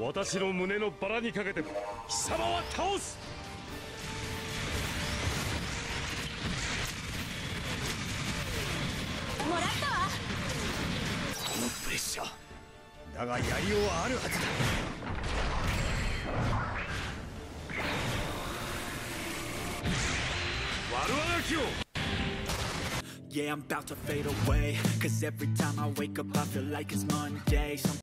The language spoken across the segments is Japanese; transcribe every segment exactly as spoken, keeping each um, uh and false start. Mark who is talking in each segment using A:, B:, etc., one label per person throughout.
A: 私の胸のバラにかけて貴様は倒す。
B: もらったわ。
C: このプレッシャーだがやりようはあるはずだ。
A: 悪あがきを。
D: Yeah, I'm about to fade away. Cause every time I wake up, I feel like it's Monday. Some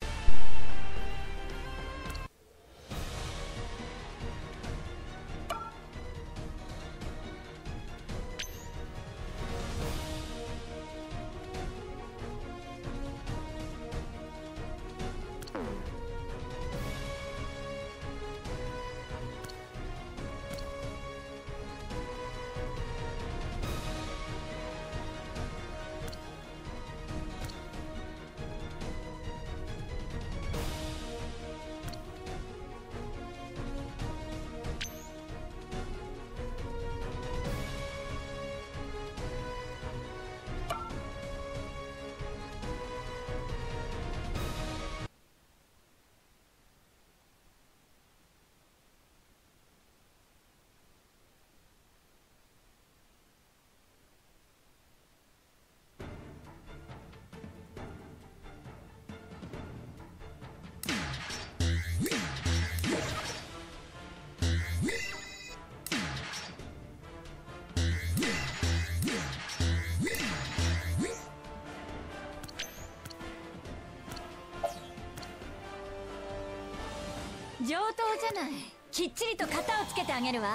B: 上等じゃない。きっちりと型をつけてあげるわ。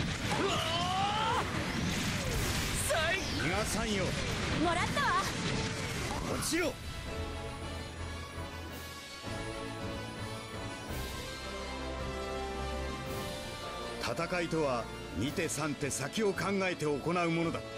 C: 逃がさんよ。
B: もらったわ。
C: 落ちろ。戦いとはに手さん手先を考えて行うものだ。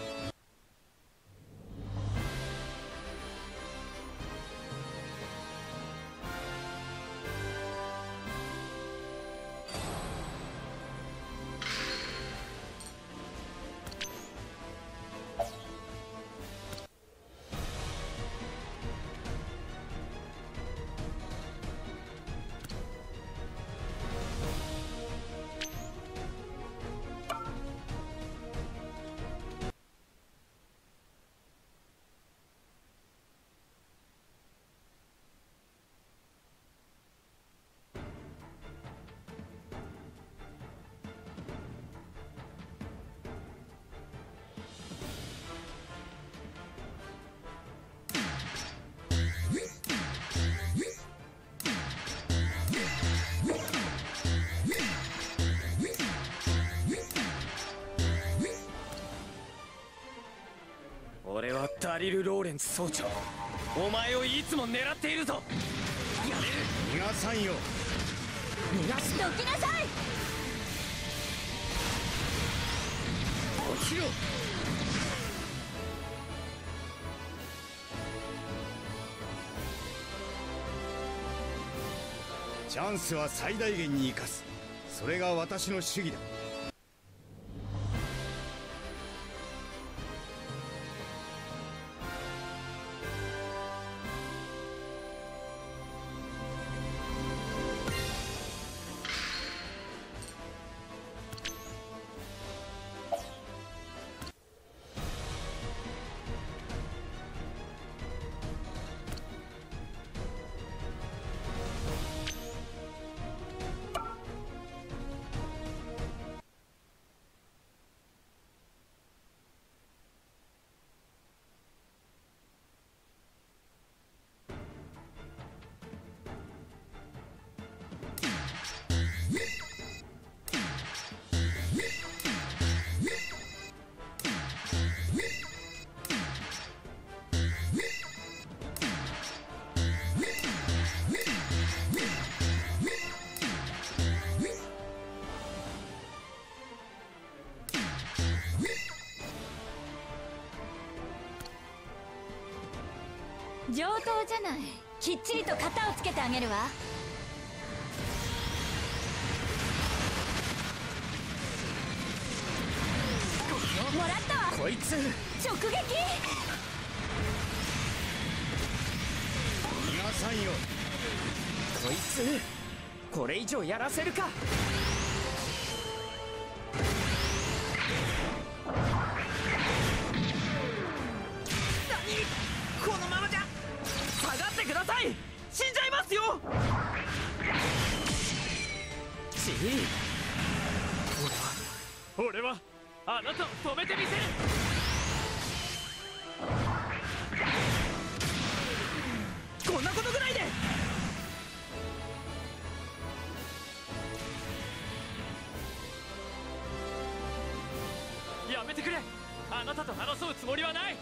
E: 俺はダリル・ローレンツ総長、お前をいつも狙っているぞ。やれる。
C: 逃がさんよ。
B: 逃がしておきなさい。
C: 落ちろ。チャンスは最大限に生かす。それが私の主義だ。
B: 上等じゃない。きっちりと型をつけてあげるわ。もらったわ。
E: こいつ
B: 直撃。
C: 逃がさんよ。
E: こいつこれ以上やらせるか。何、このままじゃ下がってください。死んじゃいますよ。ちい、
A: 俺はあなたを止めてみせる。
E: こんなことぐらいで。
A: やめてくれ。あなたと争うつもりはない。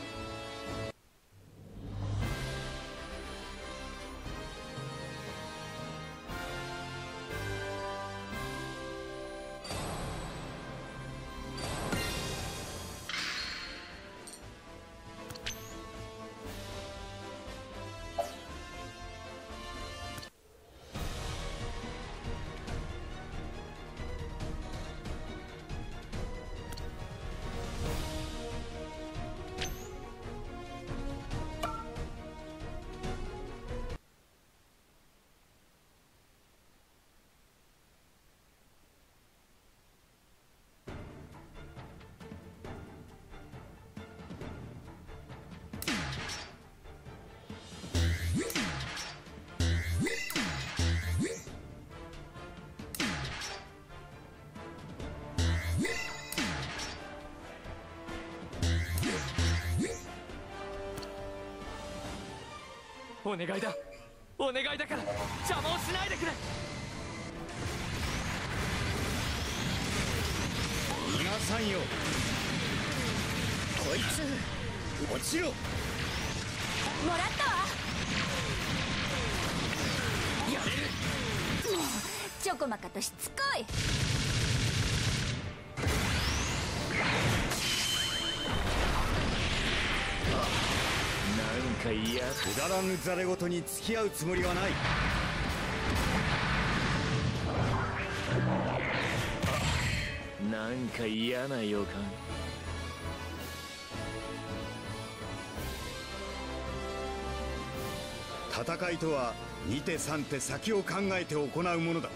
A: お願いだ、お願いだから邪魔をしないでくれ。
C: 逃がさんよ。こいつ落ちろ。
B: もらったわ。
E: やれる。
B: もうちょこまかとしつこい。
A: なんか嫌。
C: くだらぬざれ言に付き合うつもりはない。
A: なんか嫌な予感。
C: 戦いとはに手さん手先を考えて行うものだ。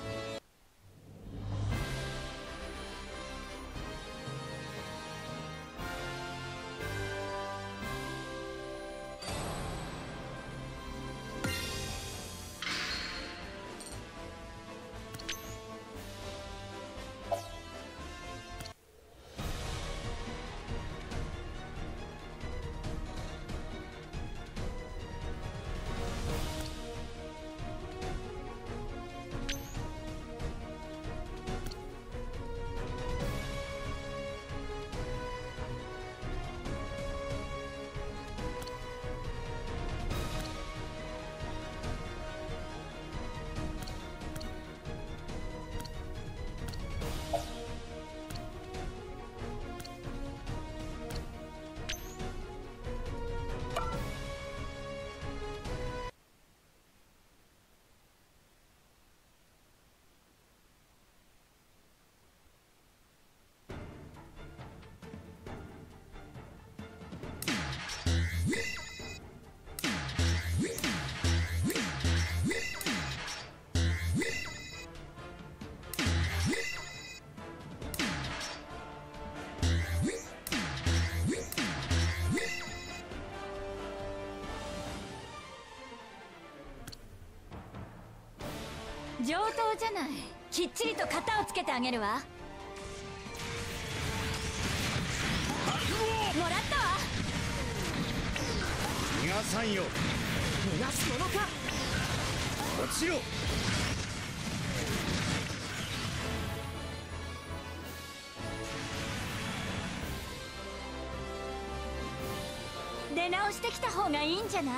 B: 上等じゃない。きっちりと型をつけてあげるわ。もらったわ。
C: 逃がさんよ。
E: 逃がすものか。
C: 落ちろ。
B: 出直してきた方がいいんじゃない？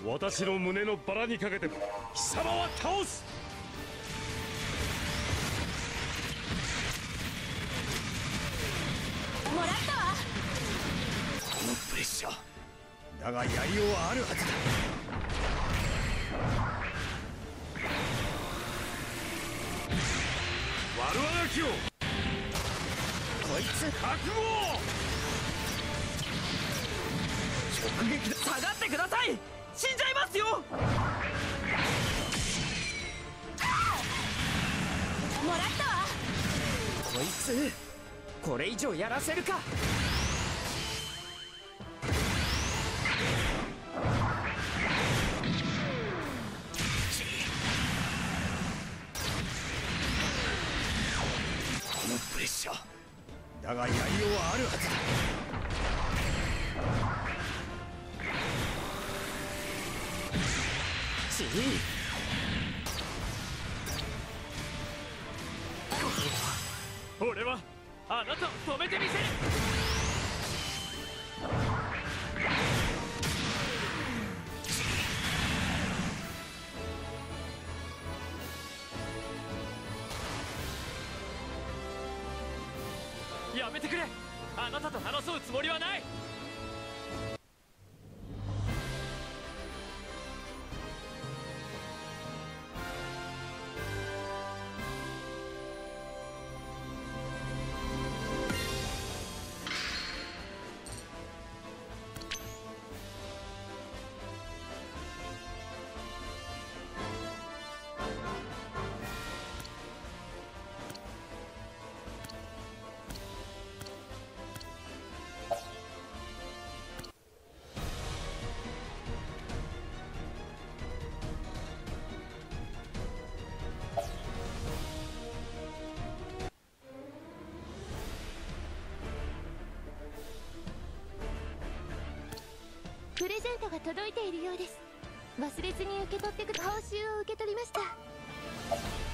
F: 私の胸のバラにかけても貴様は倒す。
B: もらったわ。
C: このプレッシャーだがやりようはあるはずだ。
F: 悪あがきを
E: こいつ
F: 覚悟。
C: 直撃だ。
E: 下がってください。死んじゃいますよ。
B: もらったわ。
E: こいつこれ以上やらせるか。
C: このプレッシャーだがやりようはあるはずだ。
E: ちい
A: 俺はあなたを止めてみせる。やめてくれ。あなたと争うつもりはない。
B: プレゼントが届いているようです。忘れずに受け取ってくだ。報酬を受け取りました。